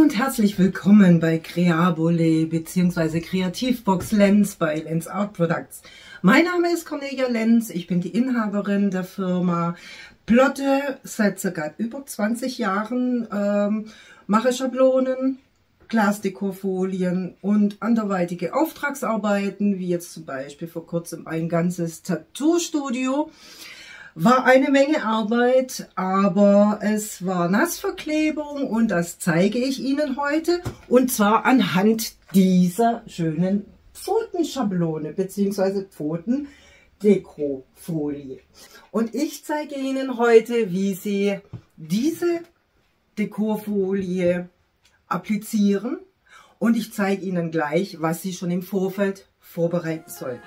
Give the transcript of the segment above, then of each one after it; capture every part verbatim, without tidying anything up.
und herzlich willkommen bei Creabole bzw. Kreativbox Lenz bei Lenz Art Products. Mein Name ist Cornelia Lenz, ich bin die Inhaberin der Firma, plotte seit ca. über zwanzig Jahren, ähm, mache Schablonen, Glasdekorfolien und anderweitige Auftragsarbeiten, wie jetzt zum Beispiel vor kurzem ein ganzes Tattoo-Studio. War eine Menge Arbeit, aber es war Nassverklebung und das zeige ich Ihnen heute, und zwar anhand dieser schönen Pfotenschablone bzw. Pfotendekofolie. Und ich zeige Ihnen heute, wie Sie diese Dekorfolie applizieren, und ich zeige Ihnen gleich, was Sie schon im Vorfeld vorbereiten sollten.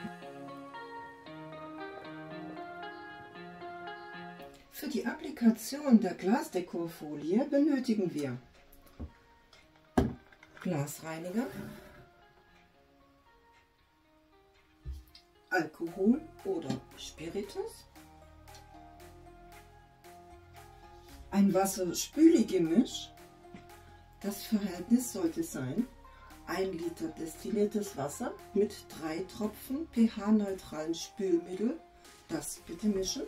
Für die Applikation der Glasdekorfolie benötigen wir Glasreiniger, Alkohol oder Spiritus, ein Wasser-Spüli-Gemisch. Das Verhältnis sollte sein ein Liter destilliertes Wasser mit drei Tropfen pH-neutralen Spülmittel. Das bitte mischen.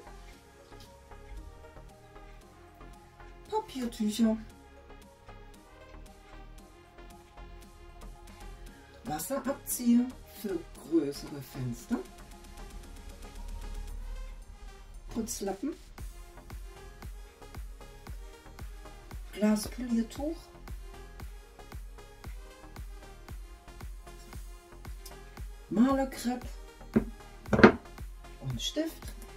Papiertücher, Wasserabzieher für größere Fenster, Putzlappen, Glaspoliertuch, Malerkrepp und Stift,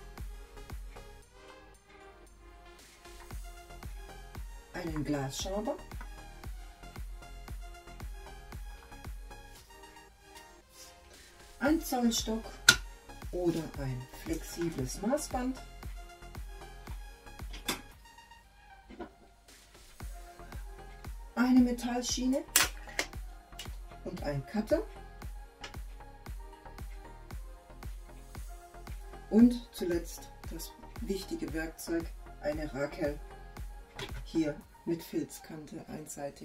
einen Glasschaber, ein Zollstock oder ein flexibles Maßband, eine Metallschiene und ein Cutter und zuletzt das wichtige Werkzeug, eine Rakel, hier mit Filzkante einseitig.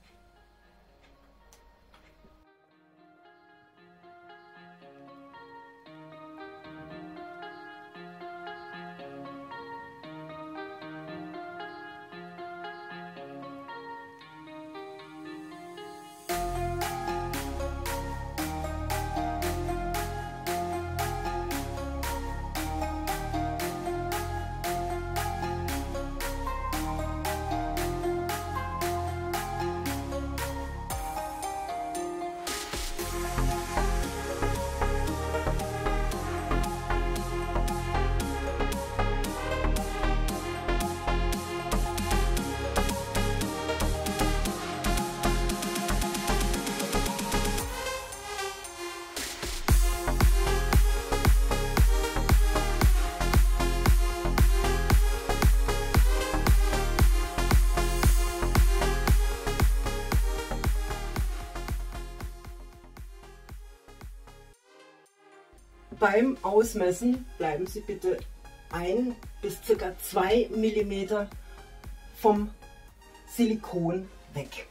Beim Ausmessen bleiben Sie bitte ein bis ca. zwei Millimeter vom Silikon weg.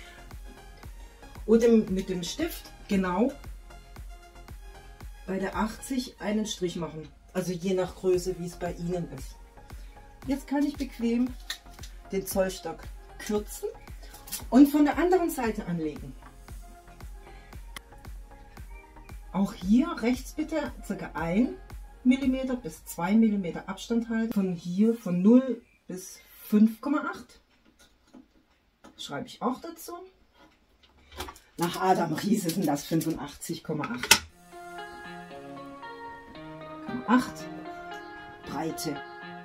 Und mit dem Stift genau bei der achtzig einen Strich machen, also je nach Größe, wie es bei Ihnen ist. Jetzt kann ich bequem den Zollstock kürzen und von der anderen Seite anlegen. Auch hier rechts bitte ca. ein Millimeter bis zwei Millimeter Abstand halten. Von hier von null bis fünf Komma acht. Schreibe ich auch dazu. Nach Adam Ries sind das fünfundachtzig Komma acht. acht Breite.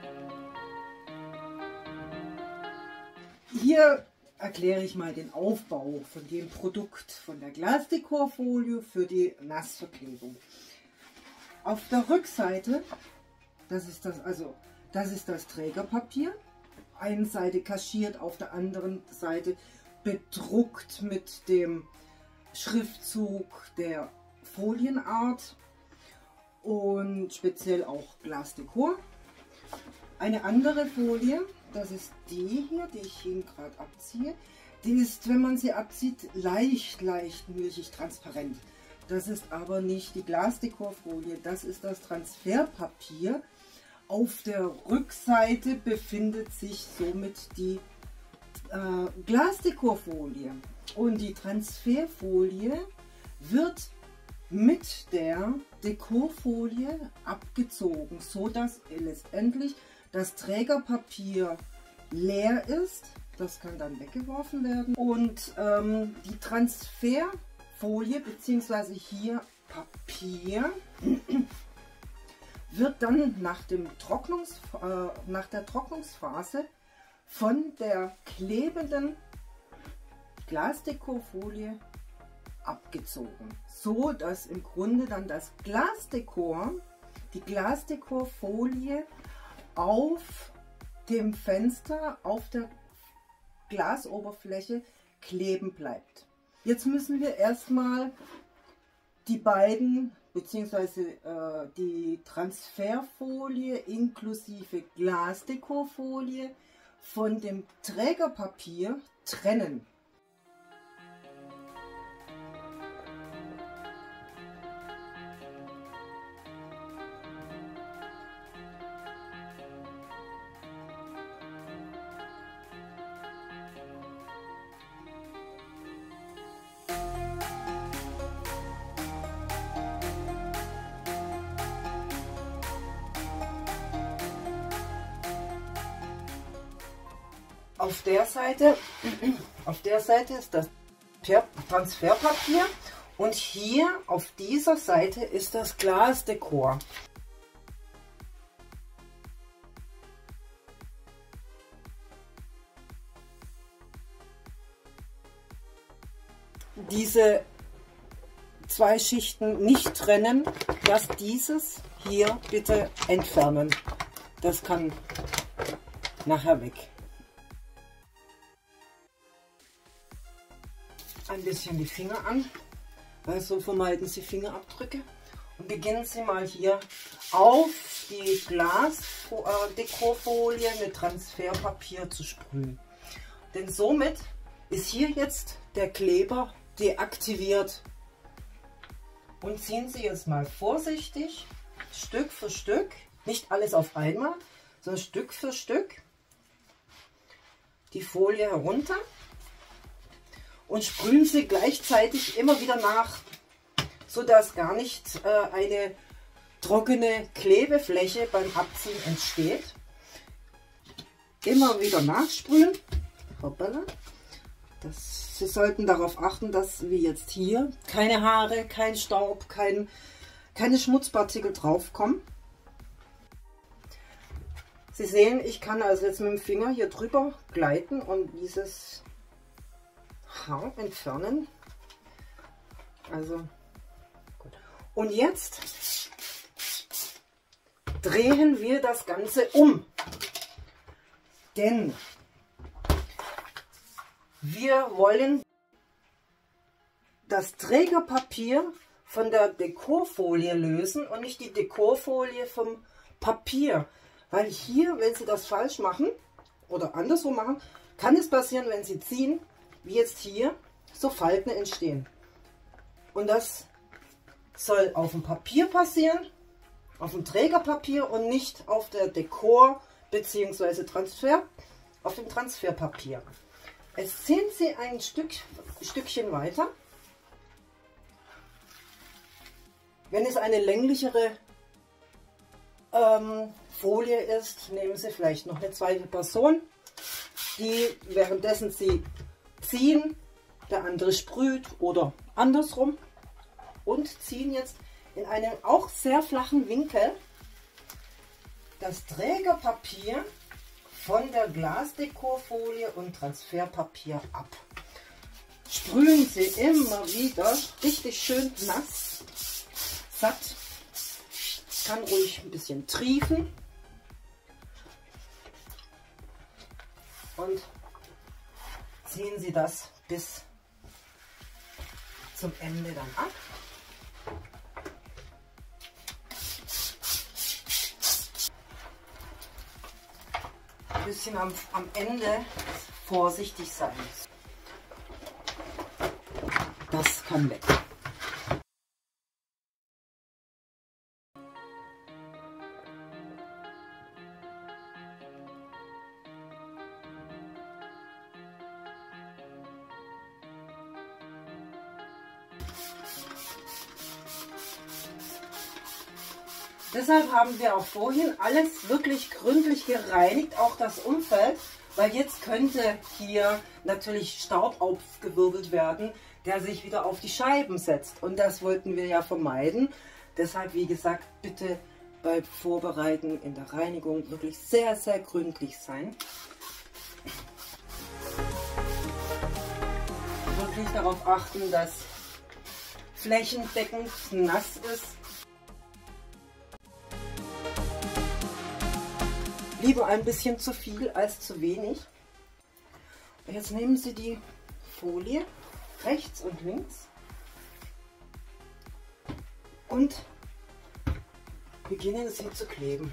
Hier erkläre ich mal den Aufbau von dem Produkt, von der Glasdekorfolie für die Nassverklebung. Auf der Rückseite, das ist das, also das ist das Trägerpapier, eine Seite kaschiert, auf der anderen Seite bedruckt mit dem Schriftzug der Folienart und speziell auch Glasdekor. Eine andere Folie, das ist die hier, die ich Ihnen gerade abziehe. Die ist, wenn man sie abzieht, leicht, leicht milchig transparent. Das ist aber nicht die Glasdekorfolie, das ist das Transferpapier. Auf der Rückseite befindet sich somit die äh, Glasdekorfolie. Und die Transferfolie wird mit der Dekorfolie abgezogen, so dass letztendlich das Trägerpapier leer ist. Das kann dann weggeworfen werden. Und ähm, die Transferfolie bzw. hier Papier wird dann nach, dem Trocknungs, äh, nach der Trocknungsphase von der klebenden Glasdekorfolie abgezogen, so dass im Grunde dann das Glasdekor, die Glasdekorfolie auf dem Fenster, auf der Glasoberfläche kleben bleibt. Jetzt müssen wir erstmal die beiden bzw. Äh, die Transferfolie inklusive Glasdekorfolie von dem Trägerpapier trennen. Auf der Seite, auf der Seite ist das Transferpapier und hier auf dieser Seite ist das Glasdekor. Diese zwei Schichten nicht trennen, dass dieses hier bitte entfernen. Das kann nachher weg. Ein bisschen die Finger an, weil so vermeiden Sie Fingerabdrücke. Und beginnen Sie mal hier auf die Glasdekorfolie mit Transferpapier zu sprühen. Denn somit ist hier jetzt der Kleber deaktiviert. Und ziehen Sie jetzt mal vorsichtig Stück für Stück, nicht alles auf einmal, sondern Stück für Stück die Folie herunter. Und sprühen Sie gleichzeitig immer wieder nach, sodass gar nicht äh, eine trockene Klebefläche beim Abziehen entsteht. Immer wieder nachsprühen. Hoppala. Das, Sie sollten darauf achten, dass wie jetzt hier keine Haare, kein Staub, kein, keine Schmutzpartikel draufkommen. Sie sehen, ich kann also jetzt mit dem Finger hier drüber gleiten und dieses Haar entfernen. Also gut. Und jetzt drehen wir das Ganze um, denn wir wollen das Trägerpapier von der Dekorfolie lösen und nicht die Dekorfolie vom Papier, weil hier, wenn Sie das falsch machen oder andersrum machen, kann es passieren, wenn Sie ziehen, wie jetzt hier, so Falten entstehen. Und das soll auf dem Papier passieren, auf dem Trägerpapier und nicht auf der Dekor bzw. Transfer, auf dem Transferpapier. Jetzt ziehen Sie ein Stück, Stückchen weiter. Wenn es eine länglichere ähm, Folie ist, nehmen Sie vielleicht noch eine zweite Person, die währenddessen Sie ziehen, der andere sprüht oder andersrum, und ziehen jetzt in einem auch sehr flachen Winkel das Trägerpapier von der Glasdekorfolie und Transferpapier ab. Sprühen Sie immer wieder richtig schön nass, satt, kann ruhig ein bisschen triefen und ziehen Sie das bis zum Ende dann ab. Ein bisschen am, am Ende vorsichtig sein. Das kann weg. Deshalb haben wir auch vorhin alles wirklich gründlich gereinigt, auch das Umfeld, weil jetzt könnte hier natürlich Staub aufgewirbelt werden, der sich wieder auf die Scheiben setzt. Und das wollten wir ja vermeiden. Deshalb, wie gesagt, bitte beim Vorbereiten in der Reinigung wirklich sehr, sehr gründlich sein. Wirklich darauf achten, dass flächendeckend nass ist. Lieber ein bisschen zu viel als zu wenig. Jetzt nehmen Sie die Folie rechts und links und beginnen sie zu kleben.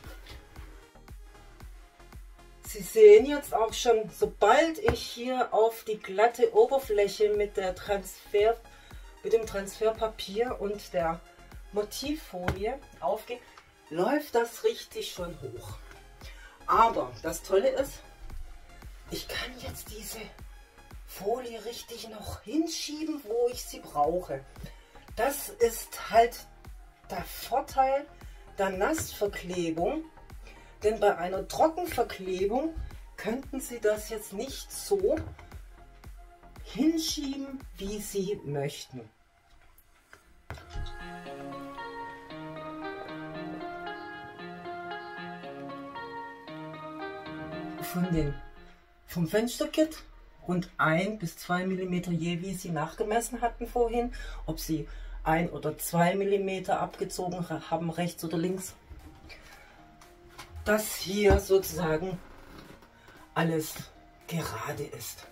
Sie sehen jetzt auch schon, sobald ich hier auf die glatte Oberfläche mit, der Transfer, mit dem Transferpapier und der Motivfolie aufgehe, läuft das richtig schon hoch. Aber das Tolle ist, ich kann jetzt diese Folie richtig noch hinschieben, wo ich sie brauche. Das ist halt der Vorteil der Nassverklebung, denn bei einer Trockenverklebung könnten Sie das jetzt nicht so hinschieben, wie Sie möchten. Von den, vom Fensterkit rund ein bis zwei Millimeter je, wie Sie nachgemessen hatten vorhin, ob Sie ein oder zwei Millimeter abgezogen haben, rechts oder links. Dass hier sozusagen alles gerade ist.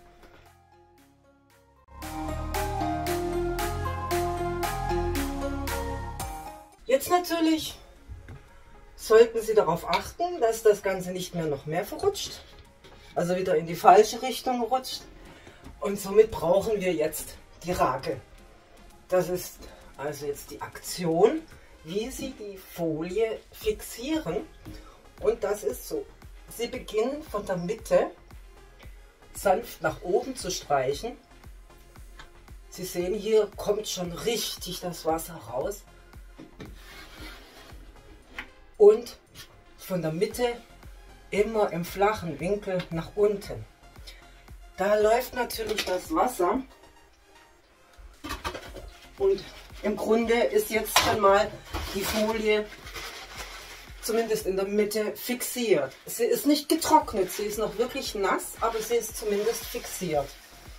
Jetzt natürlich sollten Sie darauf achten, dass das Ganze nicht mehr noch mehr verrutscht, also wieder in die falsche Richtung rutscht. Und somit brauchen wir jetzt die Rake. Das ist also jetzt die Aktion, wie Sie die Folie fixieren. Und das ist so. Sie beginnen von der Mitte sanft nach oben zu streichen. Sie sehen, hier kommt schon richtig das Wasser raus. Und von der Mitte immer im flachen Winkel nach unten. Da läuft natürlich das Wasser und im Grunde ist jetzt schon mal die Folie zumindest in der Mitte fixiert. Sie ist nicht getrocknet, sie ist noch wirklich nass, aber sie ist zumindest fixiert.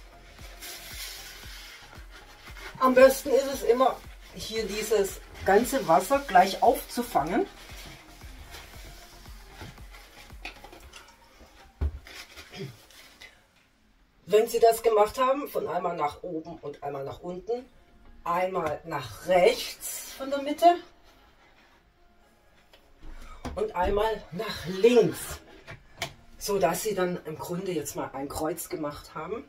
Am besten ist es immer, hier dieses ganze Wasser gleich aufzufangen. Wenn Sie das gemacht haben, von einmal nach oben und einmal nach unten, einmal nach rechts von der Mitte und einmal nach links, so dass Sie dann im Grunde jetzt mal ein Kreuz gemacht haben.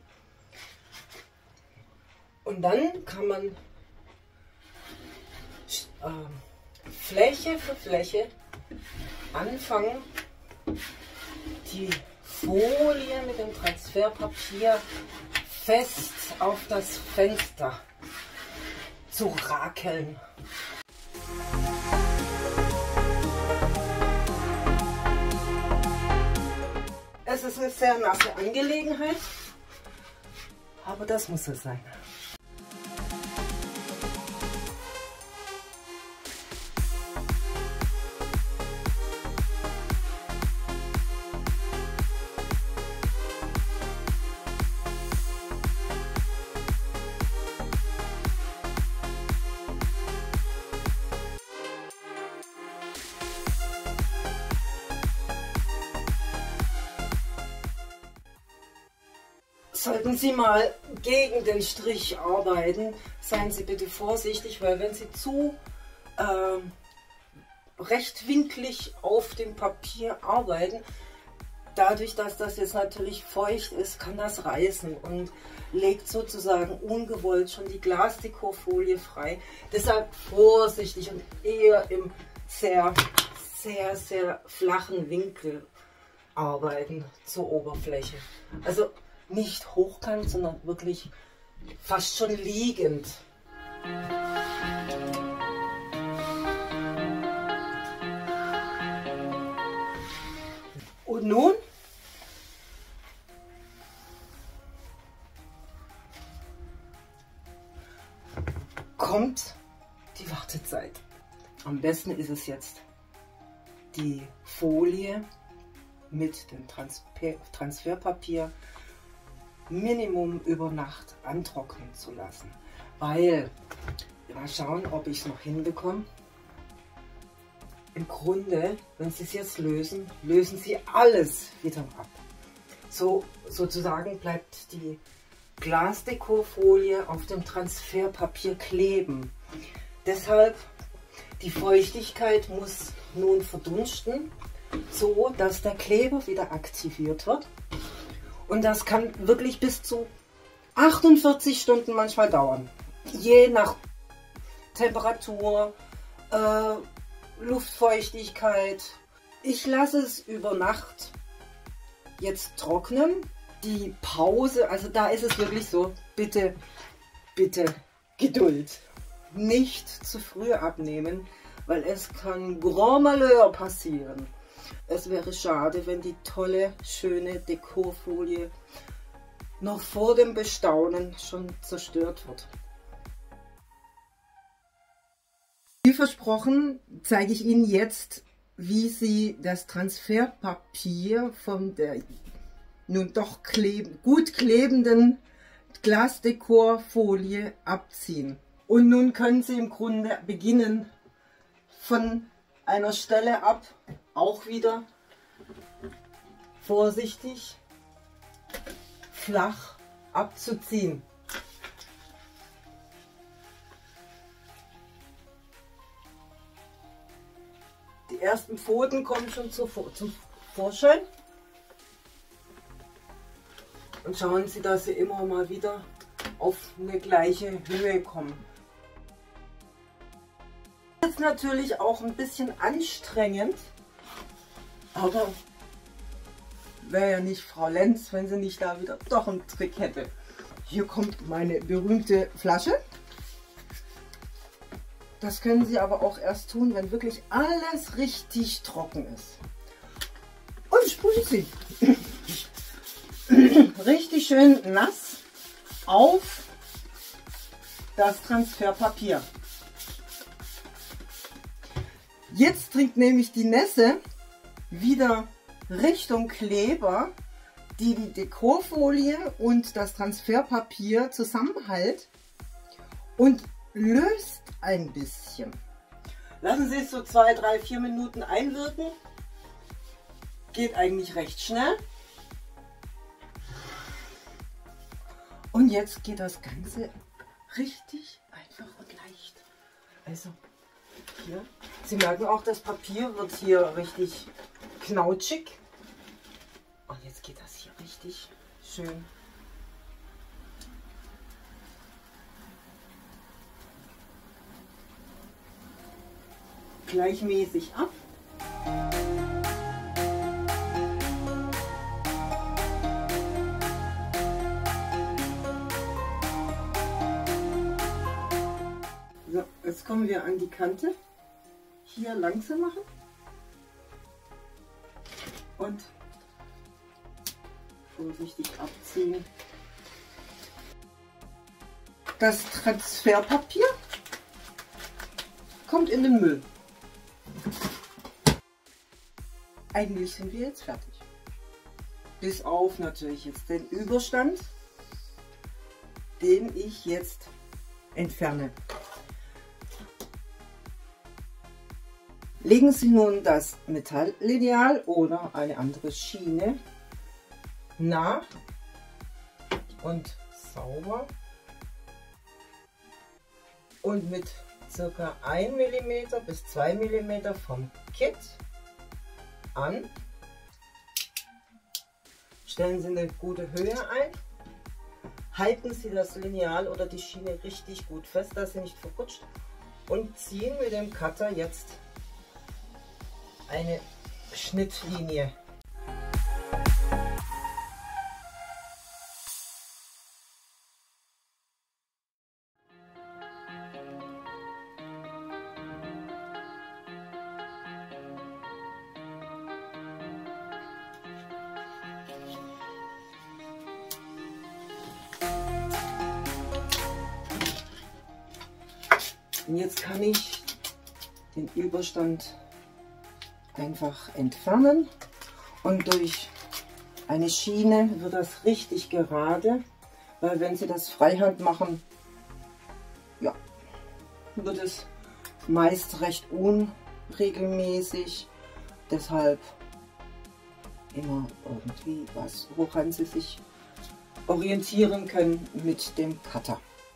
Und dann kann man äh, Fläche für Fläche anfangen, die Folie mit dem Transferpapier fest auf das Fenster zu rakeln. Es ist eine sehr nasse Angelegenheit, aber das muss es sein. Sollten Sie mal gegen den Strich arbeiten, seien Sie bitte vorsichtig, weil wenn Sie zu äh, rechtwinklig auf dem Papier arbeiten, dadurch, dass das jetzt natürlich feucht ist, kann das reißen und legt sozusagen ungewollt schon die Glasdekorfolie frei. Deshalb vorsichtig und eher im sehr, sehr, sehr flachen Winkel arbeiten zur Oberfläche. Also nicht hochkant, sondern wirklich fast schon liegend. Und nun kommt die Wartezeit. Am besten ist es jetzt, die Folie mit dem Transfer Transferpapier Minimum über Nacht antrocknen zu lassen. Weil, mal schauen, ob ich es noch hinbekomme. Im Grunde, wenn Sie es jetzt lösen, lösen Sie alles wieder ab. So sozusagen bleibt die Glasdekorfolie auf dem Transferpapier kleben. Deshalb die Feuchtigkeit muss nun verdunsten, so dass der Kleber wieder aktiviert wird. Und das kann wirklich bis zu achtundvierzig Stunden manchmal dauern. Je nach Temperatur, äh, Luftfeuchtigkeit. Ich lasse es über Nacht jetzt trocknen. Die Pause, also da ist es wirklich so, bitte, bitte Geduld. Nicht zu früh abnehmen, weil es kann Grand Malheur passieren. Es wäre schade, wenn die tolle, schöne Dekorfolie noch vor dem Bestaunen schon zerstört wird. Wie versprochen, zeige ich Ihnen jetzt, wie Sie das Transferpapier von der nun doch kleb gut klebenden Glasdekorfolie abziehen. Und nun können Sie im Grunde beginnen, von einer Stelle ab, auch wieder vorsichtig, flach abzuziehen. Die ersten Pfoten kommen schon zum Vorschein. Und schauen Sie, dass Sie immer mal wieder auf eine gleiche Höhe kommen. Das ist natürlich auch ein bisschen anstrengend, aber wäre ja nicht Frau Lenz, wenn sie nicht da wieder doch einen Trick hätte. Hier kommt meine berühmte Flasche. Das können Sie aber auch erst tun, wenn wirklich alles richtig trocken ist. Und sprühen Sie richtig schön nass auf das Transferpapier. Jetzt dringt nämlich die Nässe wieder Richtung Kleber, die die Dekorfolie und das Transferpapier zusammenhält und löst ein bisschen. Lassen Sie es so zwei, drei, vier Minuten einwirken. Geht eigentlich recht schnell. Und jetzt geht das Ganze richtig einfach und leicht. Also hier, Sie merken auch, das Papier wird hier richtig knautschig. Und jetzt geht das hier richtig schön. Gleichmäßig ab. So, jetzt kommen wir an die Kante. Hier langsam machen und vorsichtig abziehen. Das Transferpapier kommt in den Müll. Eigentlich sind wir jetzt fertig. Bis auf natürlich jetzt den Überstand, den ich jetzt entferne. Legen Sie nun das Metalllineal oder eine andere Schiene nah und sauber und mit ca. ein Millimeter bis zwei Millimeter vom Kit an Stellen Sie eine gute Höhe ein. Halten Sie das Lineal oder die Schiene richtig gut fest, dass sie nicht verrutscht. Und ziehen mit dem Cutter jetzt eine Schnittlinie. Und jetzt kann ich den Überstand einfach entfernen und durch eine Schiene wird das richtig gerade, weil wenn Sie das Freihand machen, ja, wird es meist recht unregelmäßig, deshalb immer irgendwie was, woran Sie sich orientieren können mit dem Cutter.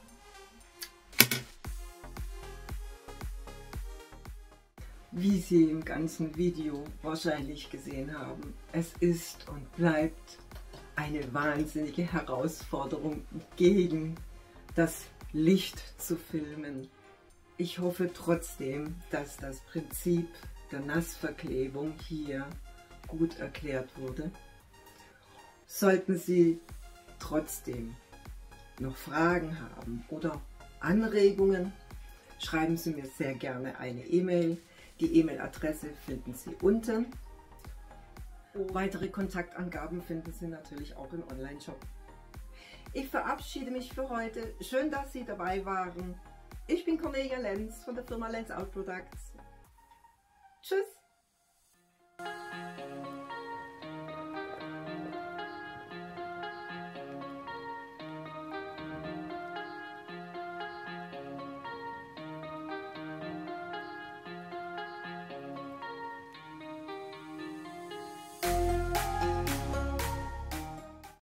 Wie Sie im ganzen Video wahrscheinlich gesehen haben, es ist und bleibt eine wahnsinnige Herausforderung, gegen das Licht zu filmen. Ich hoffe trotzdem, dass das Prinzip der Nassverklebung hier gut erklärt wurde. Sollten Sie trotzdem noch Fragen haben oder Anregungen, schreiben Sie mir sehr gerne eine E-Mail. Die E-Mail-Adresse finden Sie unten. Weitere Kontaktangaben finden Sie natürlich auch im Online-Shop. Ich verabschiede mich für heute. Schön, dass Sie dabei waren. Ich bin Cornelia Lenz von der Firma Lenz Out Products. Tschüss!